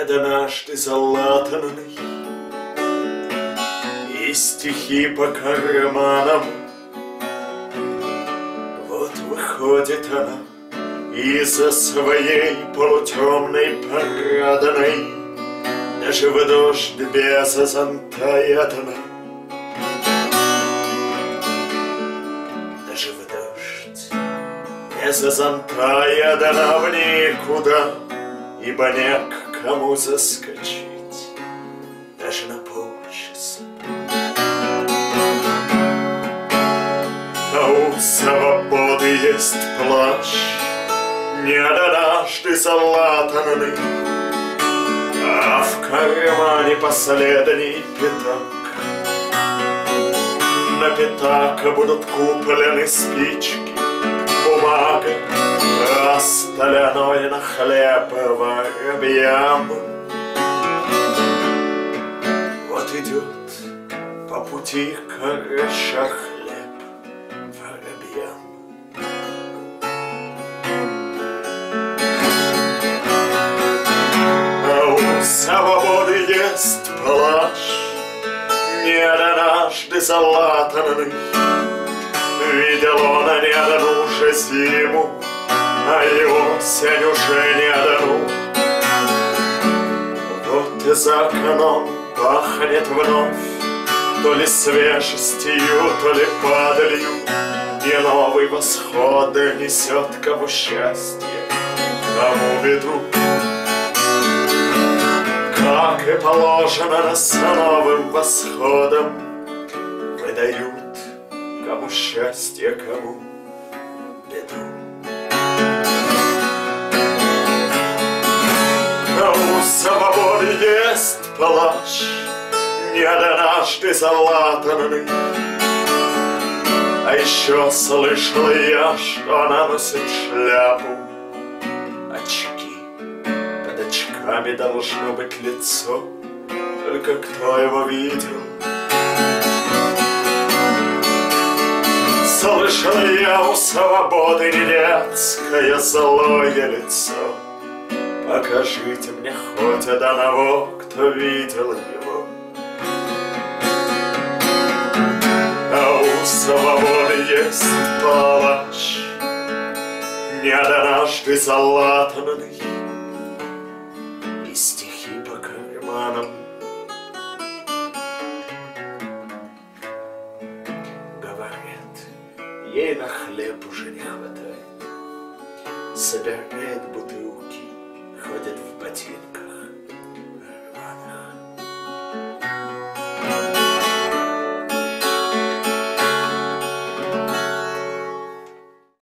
однажды залатанный, и стихи по карманам. Вот выходит она из-за своей полутемной парадной, даже в дождь без зонта и одна. Даже в дождь без зонта и одна в никуда, ибо не к кому заскочить даже на полчаса. А у свободы есть плащ, не однажды залатанный, а в кармане последний пятак. На пятак будут куплены спички, бумага, а остальное на хлеб воробьям. Вот идет по пути кореша хлеб воробьям. А у свободы есть плащ, не однажды залатанный. Видел он не одну же зиму, а и осень уже не одну. Вот и за окном пахнет вновь то ли свежестью, то ли падалью, и новый восход несет кому счастье, кому беду. Как и положено, с новым восходом выдают кому счастье, кому беду. А у свободы есть плащ, не однажды залатанный. А еще слышал я, что она носит шляпу, очки. Под очками должно быть лицо, только кто его видел? Слышал я, у свободы не детское злое лицо. Покажите мне хоть одного, кто видел его. А у свободы есть плащ, не однажды залатанный, и стихи по карманам. Ей на хлеб уже не хватает, собирает бутылки, ходит в ботинках.